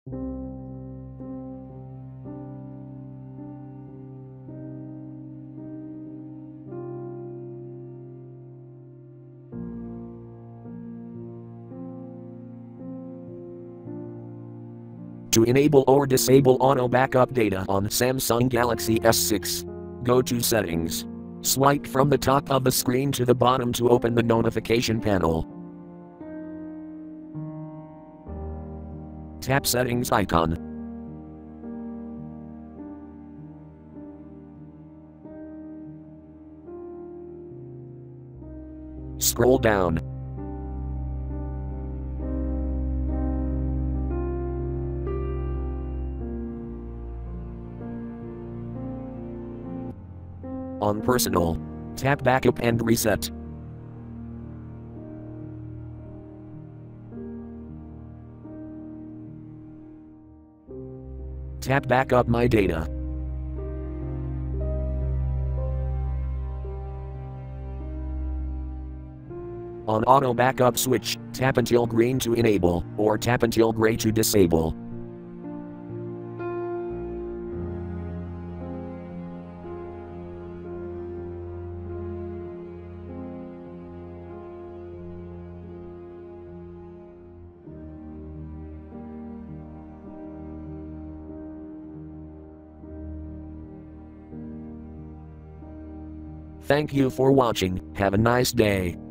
To enable or disable auto backup data on Samsung Galaxy S6, go to Settings. Swipe from the top of the screen to the bottom to open the notification panel. Tap Settings icon. Scroll down. On Personal, tap Backup and Reset. Tap Backup My Data. On Auto Backup switch, tap until green to enable, or tap until gray to disable. Thank you for watching. Have a nice day.